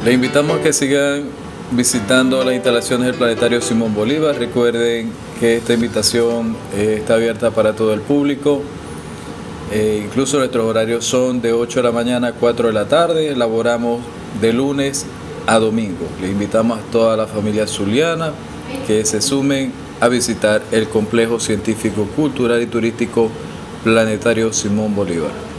Les invitamos a que sigan visitando las instalaciones del Planetario Simón Bolívar. Recuerden que esta invitación está abierta para todo el público. Incluso nuestros horarios son de 8 de la mañana a 4 de la tarde. Elaboramos de lunes a domingo. Les invitamos a toda la familia zuliana que se sumen a visitar el complejo científico, cultural y turístico Planetario Simón Bolívar.